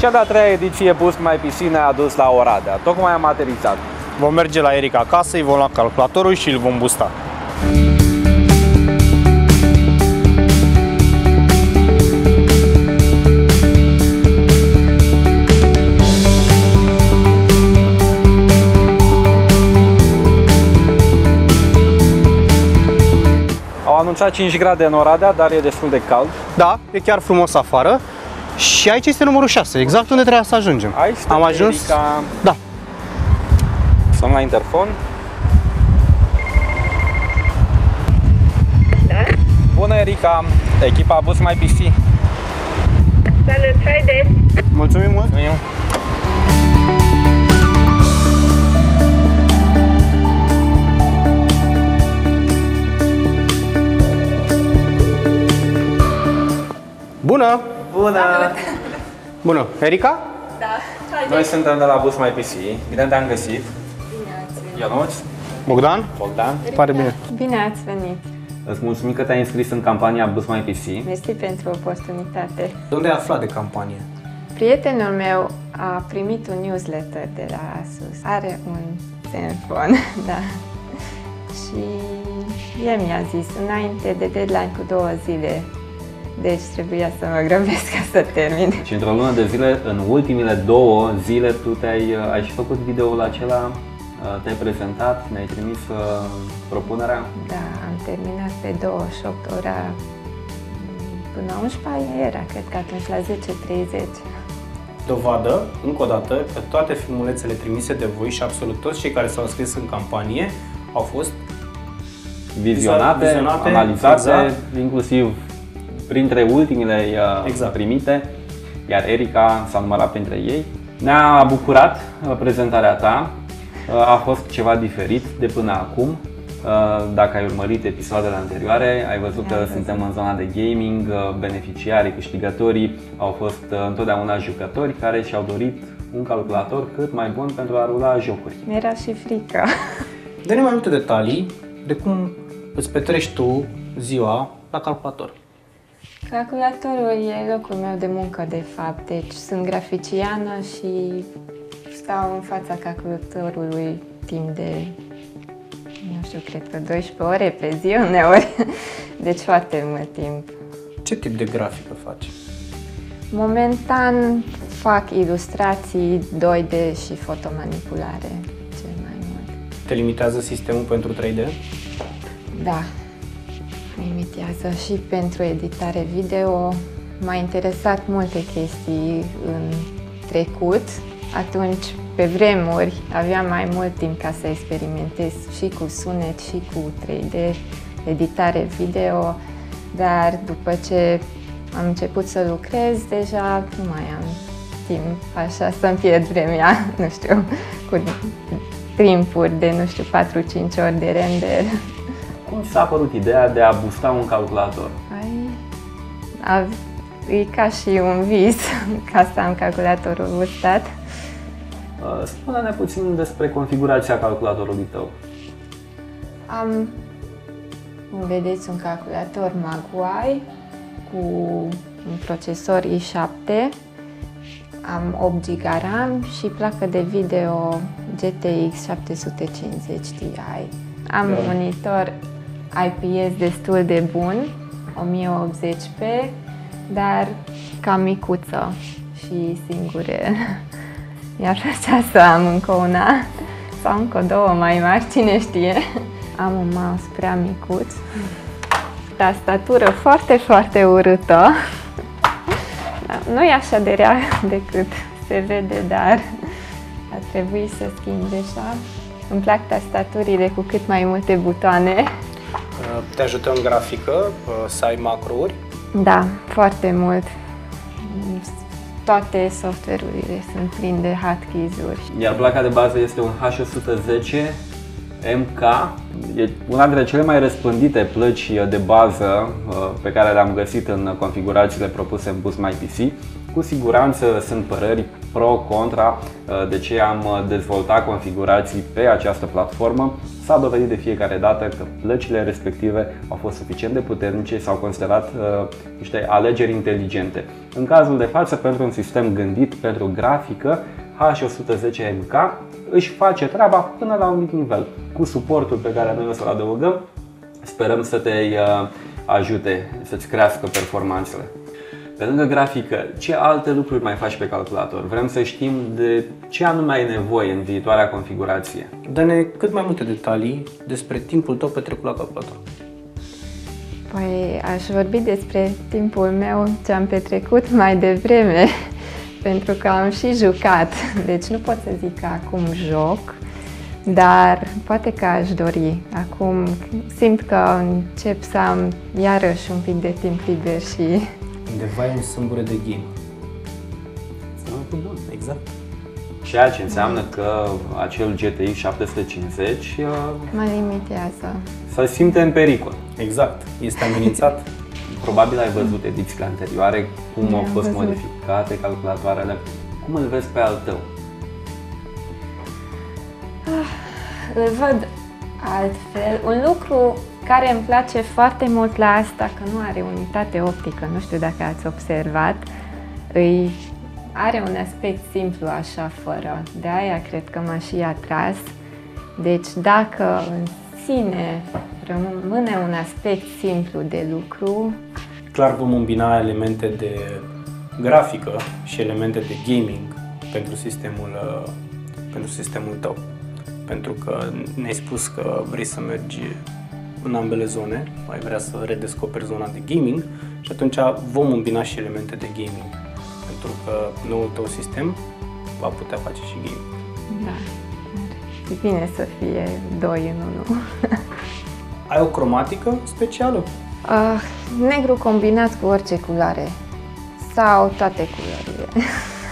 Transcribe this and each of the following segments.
Cea de-a treia ediție Boost My PC ne-a adus la Oradea. Tocmai am aterizat. Vom merge la Eric acasă, îi vom lua calculatorul și îl vom boosta. Au anunțat 5 grade în Oradea, dar e destul de cald. Da, e chiar frumos afară. Și aici este numărul 6, exact unde trebuia să ajungem. Aici am ajuns. Erica. Da. Sunt la interfon. Da? Bună, Erica, echipa Boost My PC. Salut, haideți! Mulțumim mult! Mulțumim. Bună! Bună! Bună! Erica? Da, Noi suntem de la Boost My PC. Bine te-am găsit. Bine ați venit! Ionuț, Bogdan? Bogdan. Pare bine. Bine ați venit! Îți mulțumim că te-ai înscris în campania Boost My PC. Mersi pentru oportunitate. De unde ai aflat de campanie? Prietenul meu a primit un newsletter de la Asus. Are un telefon, da. Și el mi-a zis, înainte de deadline cu 2 zile, deci trebuia să mă grăbesc ca să termin. Deci într-o lună de zile, în ultimile 2 zile, tu ai și făcut videoul acela, te-ai prezentat, ne-ai trimis propunerea. Da, am terminat pe 28 ora până la 11 era, cred că atunci la 10:30. Dovadă, încă o dată, că toate filmulețele trimise de voi și absolut toți cei care s-au înscris în campanie au fost Vizionate, analizate, exact. Inclusiv printre ultimele exact. Primite, iar Erica s-a numărat printre ei. Ne-a bucurat prezentarea ta, a fost ceva diferit de până acum. Dacă ai urmărit episoadele anterioare, ai văzut că suntem în zona de gaming, beneficiarii, câștigătorii au fost întotdeauna jucători care și-au dorit un calculator cât mai bun pentru a rula jocuri. Mi-era și frică. Dă-ne mai multe detalii de cum îți petreci tu ziua la calculator. Calculatorul e locul meu de muncă, de fapt. Deci sunt graficiană și stau în fața calculatorului timp de, nu știu, cred că 12 ore pe zi uneori. Deci foarte mult timp. Ce tip de grafică faci? Momentan fac ilustrații 2D și fotomanipulare, cel mai mult. Te limitează sistemul pentru 3D? Da, limitează și pentru editare video. M-a interesat multe chestii în trecut. Atunci, pe vremuri, aveam mai mult timp ca să experimentez și cu sunet și cu 3D, editare video, dar după ce am început să lucrez, deja nu mai am timp așa să-mi pierd vremea, nu știu, cu timpuri de, nu știu, 4-5 ori de render. Cum ți s-a părut ideea de a boosta un calculator? E ca și un vis ca să am calculatorul boostat. Spune-ne puțin despre configurația calculatorului tău. Vedeți un calculator Magwai cu un procesor i7, am 8 GB RAM și placă de video GTX 750 Ti. Am un monitor IPS destul de bun, 1080p, dar cam micuță și singure. Mi-ar plăcea să am încă una sau încă 2 mai mari, cine știe. Am un mouse prea micuț, tastatură foarte, foarte urâtă. Nu e așa de rea decât se vede, dar ar trebui să schimb deja. Îmi plac tastaturile cu cât mai multe butoane. Te ajută în grafică să ai macrouri? Da, foarte mult. Toate software-urile sunt pline de hotkeys-uri. Iar placa de bază este un H110 MK. E una dintre cele mai răspândite plăci de bază pe care le-am găsit în configurațiile propuse în Boost My PC. Cu siguranță sunt păreri pro-contra de ce am dezvoltat configurații pe această platformă s-a dovedit de fiecare dată că plăcile respective au fost suficient de puternice și s-au considerat niște alegeri inteligente. În cazul de față, pentru un sistem gândit pentru grafică, H110MK își face treaba până la un mic nivel. Cu suportul pe care noi o să-l adăugăm, sperăm să te ajute să-ți crească performanțele. Pe lângă grafică, ce alte lucruri mai faci pe calculator? Vrem să știm de ce anume ai nevoie în viitoarea configurație. Dă-ne cât mai multe detalii despre timpul tău petrecut la calculator. Păi aș vorbi despre timpul meu ce am petrecut mai devreme, pentru că am și jucat, deci nu pot să zic că acum joc, dar poate că aș dori. Acum simt că încep să am iarăși un pic de timp liber și... Undeva e un sâmbure de game. Exact. Ceea ce înseamnă că acel GTX 750 mă limitează. se simte în pericol. Exact. Este amenințat. Probabil ai văzut edițiile anterioare, cum au fost modificate calculatoarele. Cum îl vezi pe al tău? Îl văd altfel. Un lucru care îmi place foarte mult la asta, că nu are unitate optică, nu știu dacă ați observat, are un aspect simplu așa, fără. De aia cred că m-a și atras. Deci dacă în sine rămâne un aspect simplu de lucru... Clar vom îmbina elemente de grafică și elemente de gaming pentru sistemul tău. Pentru că ne-ai spus că vrei să mergi în ambele zone, ai vrea să redescoperi zona de gaming și atunci vom îmbina și elemente de gaming. Pentru că noul tău sistem va putea face și gaming. Da, e bine să fie 2 în 1. Ai o cromatică specială? Negru combinat cu orice culoare sau toate culorile.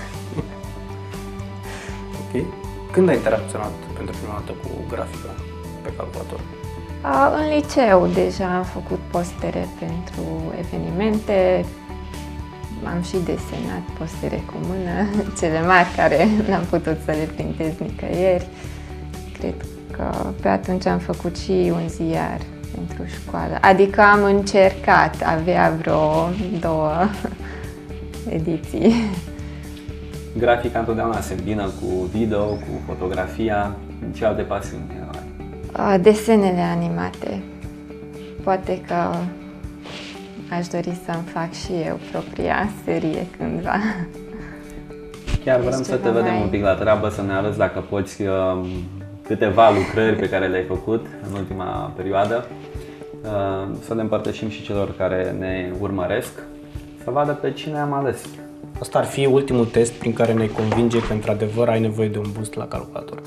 Ok. Când ai interacționat pentru prima dată cu grafica pe calculator? În liceu deja am făcut postere pentru evenimente, am și desenat postere cu mână, cele mari care n-am putut să le printez nicăieri. Cred că pe atunci am făcut și un ziar pentru școală, adică am încercat, avea vreo 2 ediții. Grafica întotdeauna se îmbină cu video, cu fotografia. Ce alte pasiuni ai? Desenele animate. Poate că aș dori să-mi fac și eu propria serie cândva. Chiar vrem să te vedem un pic la treabă, să ne arăți dacă poți câteva lucrări pe care le-ai făcut în ultima perioadă, să le împărtășim și celor care ne urmăresc, să vadă pe cine am ales. Asta ar fi ultimul test prin care ne convinge că într-adevăr ai nevoie de un boost la calculator.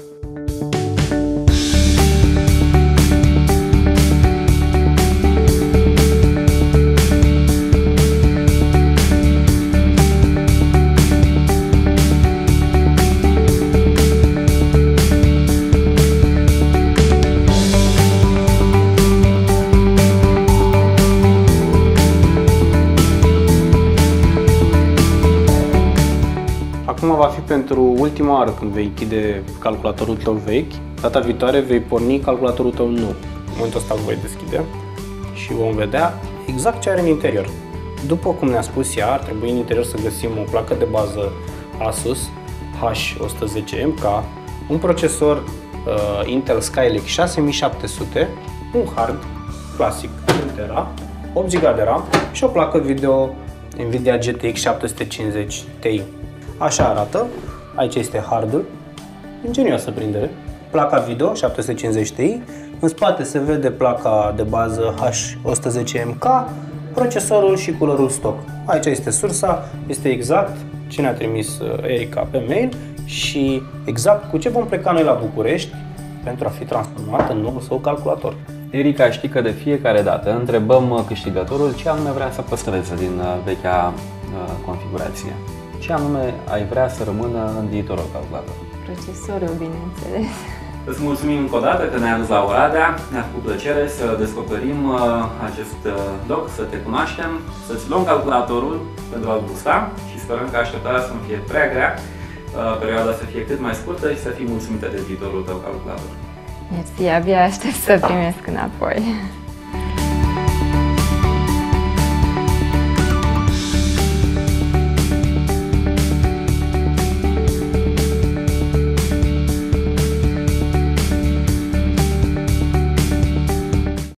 Acum va fi pentru ultima oară când vei închide calculatorul tău vechi. Data viitoare vei porni calculatorul tău nou. În momentul ăsta îl voi deschide și vom vedea exact ce are în interior. După cum ne-a spus ea, ar trebui în interior să găsim o placă de bază Asus H110MK, un procesor Intel Skylake 6700, un hard clasic 1 TB, 8 GB de RAM și o placă video Nvidia GTX 750 Ti. Așa arată, aici este hardul, ingenioasă prindere, placa video 750 Ti, în spate se vede placa de bază H110MK, procesorul și culoarul stock. Aici este sursa, este exact ce ne-a trimis Erica pe mail și exact cu ce vom pleca noi la București pentru a fi transformat în noul său calculator. Erica, știi că de fiecare dată întrebăm câștigătorul ce anume vrea să păstreze din vechea configurație. Ce anume ai vrea să rămână în viitorul calculator? Procesorul, bineînțeles. Îți mulțumim încă o dată că ne-ai adus la Oradea. Ne-a făcut plăcere să descoperim acest loc, să te cunoaștem, să-ți luăm calculatorul pentru a-l gusta și sperăm că așteptarea să nu fie prea grea, perioada să fie cât mai scurtă și să fii mulțumită de viitorul tău calculator. Mersi, abia aștept să primesc înapoi.